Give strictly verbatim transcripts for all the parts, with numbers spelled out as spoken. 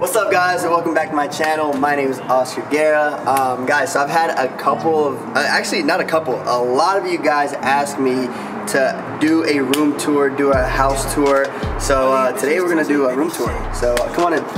What's up, guys, and welcome back to my channel. My name is Oscar Guerra. Um, guys, so I've had a couple of, uh, actually not a couple, a lot of you guys asked me to do a room tour, do a house tour. So uh, today we're gonna do a room tour. So uh, come on in.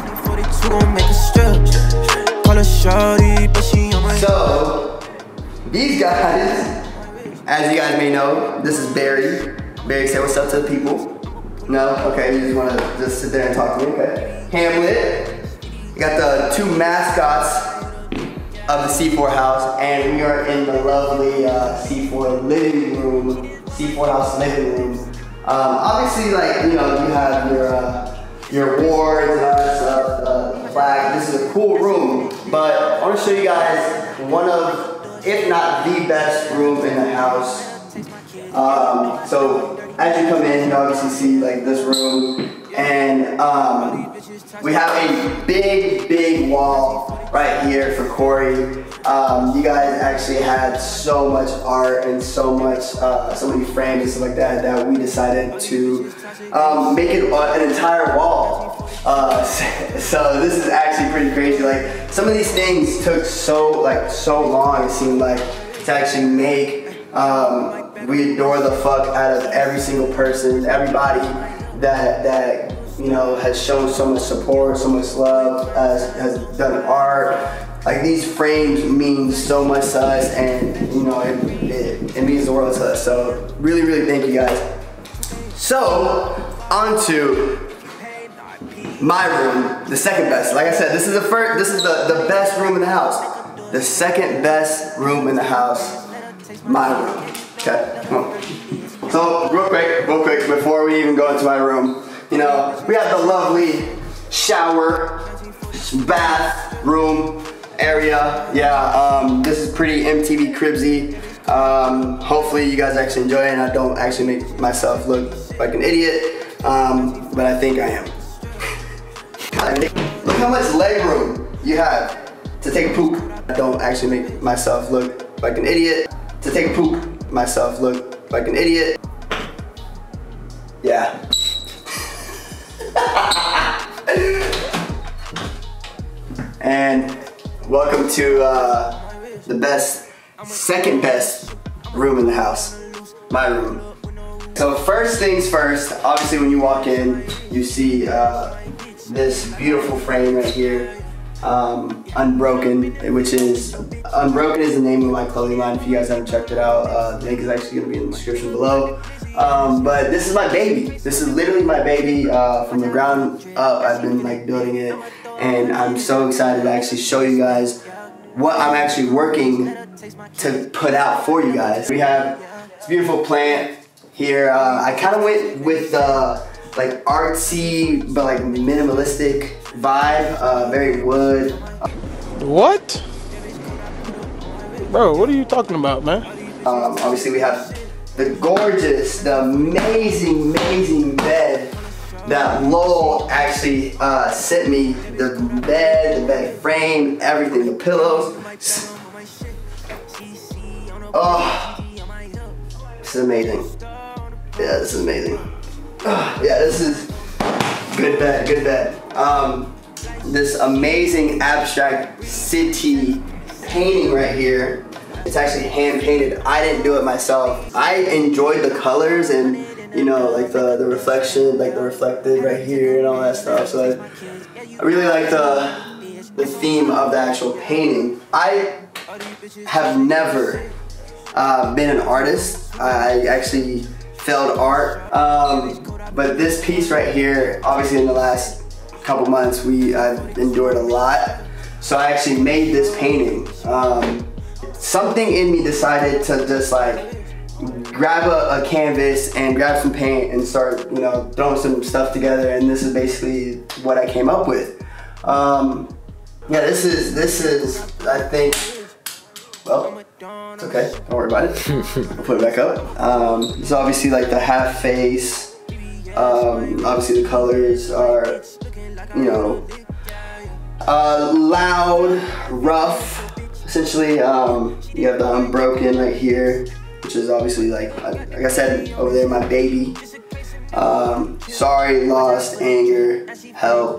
So these guys, as you guys may know, this is Barry. Barry, say what's up to the people. No? Okay, you just want to just sit there and talk to me, okay. Hamlet, we got the two mascots of the C four house, and we are in the lovely uh, C four living room, C four house living room. Um, obviously, like, you know, you have your, uh, your awards and all that stuff, uh, flag. This is a cool room, but I want to show you guys one of, if not the best room in the house. Um, so as you come in, you obviously see like this room, and um, we have a big, big wall right here for Corey. Um, you guys actually had so much art and so much, uh, so many frames and stuff like that, that we decided to um, make it an entire wall. Uh, so this is actually pretty crazy. Like, some of these things took so like so long, it seemed like, to actually make. Um, we adore the fuck out of every single person, everybody that that you know has shown so much support, so much love, has, has done art. Like, these frames mean so much to us, and you know it, it, it means the world to us. So really, really thank you guys. So on to my room, the second best. Like I said, this is the first. This is the the best room in the house. The second best room in the house. My room. Okay, come on. So real quick, real quick, before we even go into my room, you know, we have the lovely shower, bath, room area. Yeah, um, this is pretty M T V Cribsy. Um, hopefully you guys actually enjoy it and I don't actually make myself look like an idiot, um, but I think I am. Look how much leg room you have to take a poop. I don't actually make myself look like an idiot. To take a poop, myself look like an idiot. Yeah. And welcome to uh, the best, second best room in the house, my room. So first things first, obviously when you walk in, you see uh, this beautiful frame right here. Um, Unbroken, which is, Unbroken is the name of my clothing line. If you guys haven't checked it out, uh, the link is actually going to be in the description below. Um, but this is my baby. This is literally my baby uh, from the ground up. I've been like building it, and I'm so excited to actually show you guys what I'm actually working to put out for you guys. We have this beautiful plant here. Uh, I kind of went with the like artsy but like minimalistic vibe, uh, very wood. What? Bro, what are you talking about, man? Um, obviously we have the gorgeous, the amazing, amazing bed that Lowell actually uh, sent me. The bed, the bed frame, everything, the pillows. Oh, this is amazing. Yeah, this is amazing. Oh, yeah, this is good bed, good bed. Um, this amazing abstract city painting right here. It's actually hand painted. I didn't do it myself. I enjoyed the colors and, you know, like the, the reflection, like the reflected right here and all that stuff. So I, I really like the, the theme of the actual painting. I have never uh, been an artist. I actually failed art. Um, but this piece right here, obviously in the last couple months, we I've endured a lot. So I actually made this painting. Um, something in me decided to just like grab a, a canvas and grab some paint and start, you know, throwing some stuff together. And this is basically what I came up with. Um, yeah, this is this is I think. Well, it's okay. Don't worry about it. I'll put it back up. Um, so obviously, like the half face. Um, obviously, the colors are, you know, uh, loud, rough. Essentially, um, you have the Unbroken right here, which is obviously like, like I said over there, my baby. Um, sorry, lost, anger, help,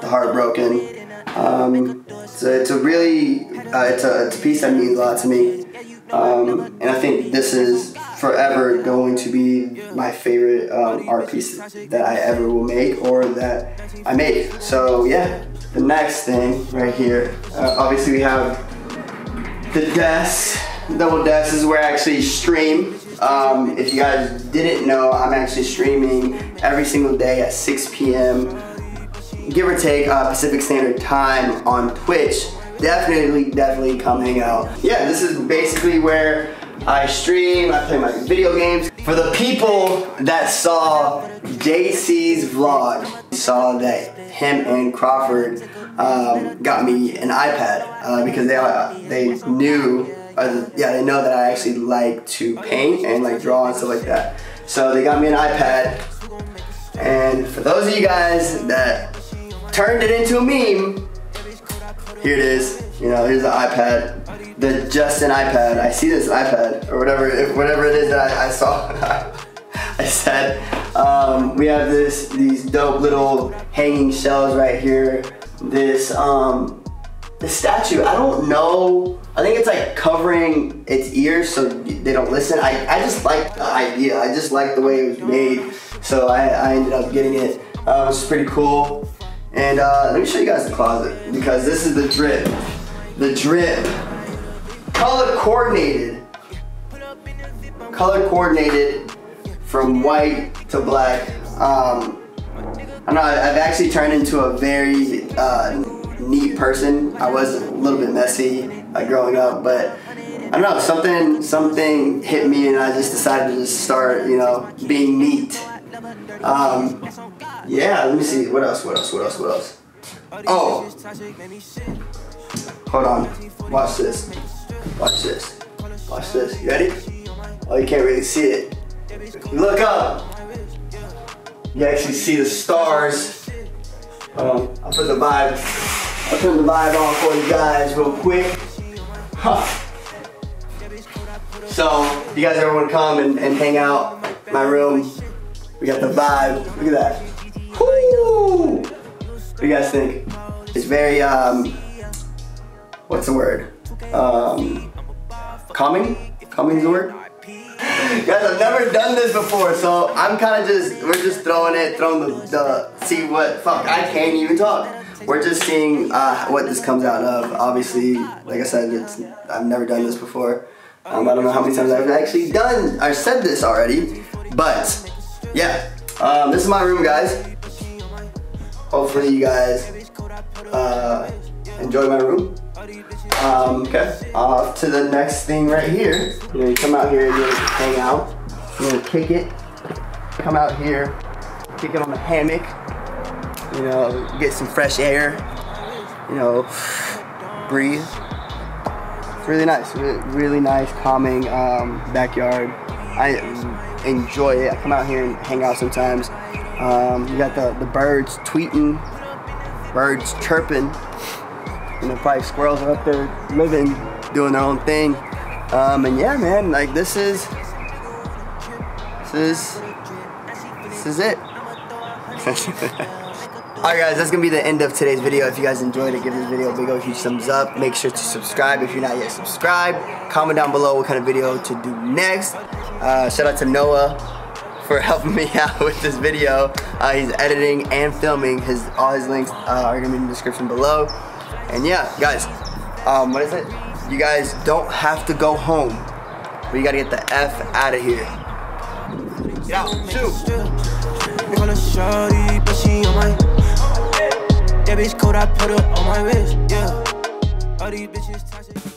the Heartbroken. Um, so it's a really, uh, it's, a, it's a piece that means a lot to me. Um, and I think this is forever going to be my favorite um, art piece that I ever will make or that I make. So yeah, the next thing right here, uh, obviously we have the desk. Double desk is where I actually stream. Um, if you guys didn't know, I'm actually streaming every single day at six P M give or take uh, Pacific Standard Time on Twitch. Definitely, definitely come hang out. Yeah, this is basically where I stream, I play my video games. For the people that saw J C's vlog, saw that him and Crawford um, got me an iPad uh, because they uh, they knew, uh, yeah, they know that I actually like to paint and like draw and stuff like that. So they got me an iPad. And for those of you guys that turned it into a meme, here it is. You know, here's the iPad, the Justin iPad. I see this iPad or whatever, whatever it is that I, I saw. I said, um, we have this, these dope little hanging shelves right here. This, um, the statue. I don't know. I think it's like covering its ears so they don't listen. I, I just like the idea. I just like the way it was made. So I, I ended up getting it. Uh, it's pretty cool. And uh, let me show you guys the closet because this is the drip. The drip. Color coordinated. Color coordinated from white to black. Um, I don't know, I've actually turned into a very uh, neat person. I was a little bit messy like growing up, but I don't know, something, something hit me and I just decided to just start, you know, being neat. Um, yeah, let me see, what else, what else, what else, what else? Oh, hold on, watch this, watch this, watch this, you ready? Oh, you can't really see it. Look up, you actually see the stars. Um, I'll put the vibe, I'll put the vibe on for you guys real quick. Huh. So, if you guys ever want to come and, and hang out in my room, we got the vibe. Look at that. Woo! What do you guys think? It's very, um, what's the word? Um, calming? Calming is the word? Guys, I've never done this before, so I'm kind of just, we're just throwing it, throwing the, the, see what, fuck, I can't even talk. We're just seeing uh, what this comes out of. Obviously, like I said, it's, I've never done this before. Um, I don't know how many times I've actually done, I said this already, but yeah, um, this is my room, guys. Hopefully you guys uh, enjoy my room. Um, okay, off to the next thing right here. You know, you come out here, you hang out, you know, kick it, come out here, kick it on the hammock, you know, get some fresh air, you know, breathe. It's really nice, really, really nice, calming um, backyard. I enjoy it. I come out here and hang out sometimes. Um, you got the, the birds tweeting, birds chirping. You know, probably squirrels are up there living, doing their own thing. Um, and yeah, man, like this is, this is, this is it. Alright guys, that's gonna be the end of today's video. If you guys enjoyed it, give this video a big old huge thumbs up. Make sure to subscribe if you're not yet subscribed. Comment down below what kind of video to do next. Uh, shout out to Noah for helping me out with this video. Uh, he's editing and filming. His all his links uh, are gonna be in the description below. And yeah, guys, um, what is it? You guys don't have to go home, but you gotta get the F out of here. Get out, shoot. That bitch cold, I put her on my wrist, yeah. All these bitches toxic.